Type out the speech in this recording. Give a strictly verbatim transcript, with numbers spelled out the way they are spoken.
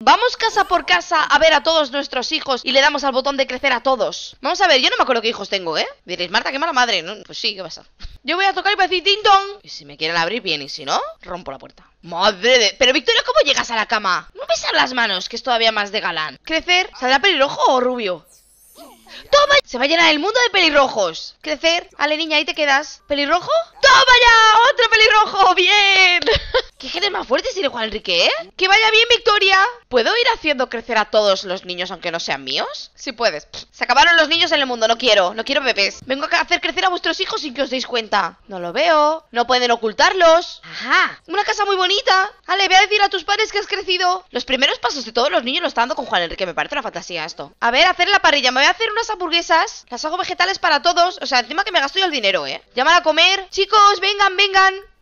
Vamos casa por casa a ver a todos nuestros hijos y le damos al botón de crecer a todos. Vamos a ver, yo no me acuerdo qué hijos tengo, ¿eh? Diréis, Marta, qué mala madre, ¿no? Pues sí, ¿qué pasa? Yo voy a tocar y voy a decir ting-tong. Y si me quieren abrir bien, y si no, rompo la puerta. Madre de... Pero Victoria, ¿cómo llegas a la cama? No besar las manos, que es todavía más de galán. Crecer, ¿saldrá pelirrojo o rubio? ¡Toma! Se va a llenar el mundo de pelirrojos. Crecer, ale niña, ahí te quedas. ¿Pelirrojo? ¡Toma ya! ¡Otro pelirrojo! ¡Bien! ¿Qué genes más fuertes tiene Juan Enrique, eh? ¡Que vaya bien, Victoria! ¿Puedo ir haciendo crecer a todos los niños aunque no sean míos? Sí puedes. Pff, se acabaron los niños en el mundo, no quiero. No quiero bebés. Vengo a hacer crecer a vuestros hijos sin que os deis cuenta. No lo veo. No pueden ocultarlos. Ajá. Una casa muy bonita. Ale, ve a decir a tus padres que has crecido. Los primeros pasos de todos los niños lo está dando con Juan Enrique. Me parece una fantasía esto. A ver, hacer la parrilla. Me voy a hacer unas hamburguesas. Las hago vegetales para todos. O sea, encima que me gasto yo el dinero, ¿eh? Llaman a comer. Chicos, vengan, vengan.